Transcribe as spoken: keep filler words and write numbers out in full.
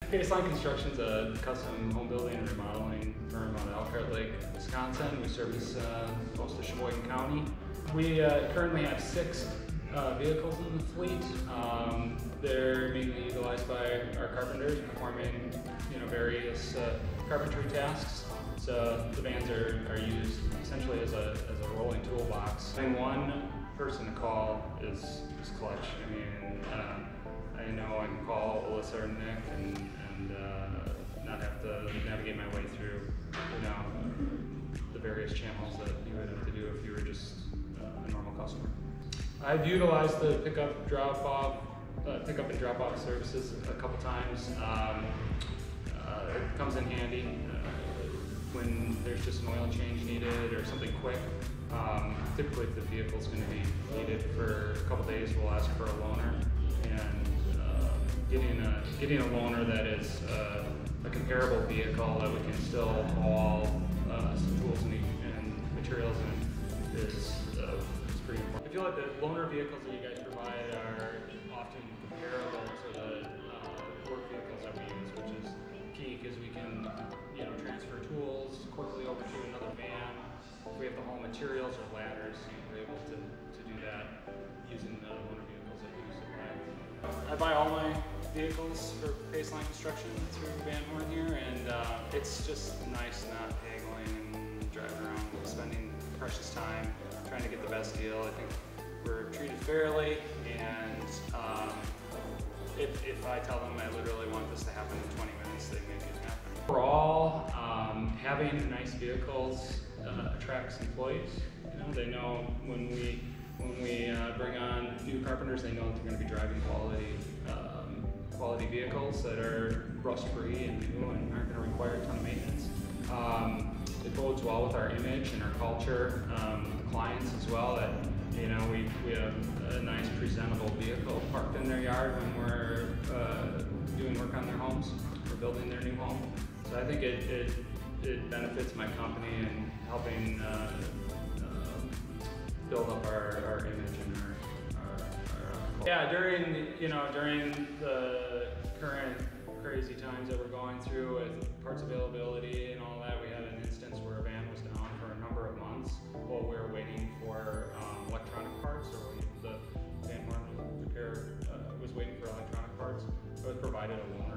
Paceline Construction is a custom home building and remodeling firm out of Elkhart Lake, Wisconsin. We service uh, most of Sheboygan County. We uh, currently have six uh, vehicles in the fleet. Um, they're mainly utilized by our carpenters performing, you know, various uh, carpentry tasks. So the vans are, are used essentially as a, as a rolling toolbox. Having one person to call is, is clutch. I mean, uh, I know I can call Alyssa or Nick and, and uh, not have to navigate my way through, you know, the various channels that you would have to do if you were just uh, a normal customer. I've utilized the pickup, drop off, uh, pickup and drop off services a couple times. Um, uh, it comes in handy uh, when there's just an oil change needed or something quick. Um, typically, if the vehicle's going to be needed for a couple days, we'll ask for a loaner. And Getting a, getting a loaner that is uh, a comparable vehicle that we can still haul uh, some tools and, and materials in is, uh, is pretty important. I feel like the loaner vehicles that you guys provide are often comparable to the uh, work vehicles that we use, which is key because we can, you know, transfer tools quickly over to another van. If we have to haul materials or ladders, we're able to, to do that using the loaner vehicles that we supply. I buy all my vehicles for Paceline Construction through Van Horn here, and uh, it's just nice not haggling and driving around, spending precious time trying to get the best deal. I think we're treated fairly, and um, if, if I tell them I literally want this to happen in twenty minutes, they make it happen. Overall, um, having nice vehicles uh, attracts employees. You know, they know when we when we uh, bring on new carpenters, they know that they're going to be driving quality. Uh, quality vehicles that are rust-free and new and aren't going to require a ton of maintenance. Um, it bodes well with our image and our culture, um, clients as well, that, you know, we, we have a nice presentable vehicle parked in their yard when we're uh, doing work on their homes or building their new home. So I think it, it, it benefits my company in helping uh, uh, build up our, our image and our Yeah, during, you know, during the current crazy times that we're going through with parts availability and all that, we had an instance where a van was down for a number of months while we were waiting for um, electronic parts, or the Van Horn repair uh, was waiting for electronic parts. I was provided a loaner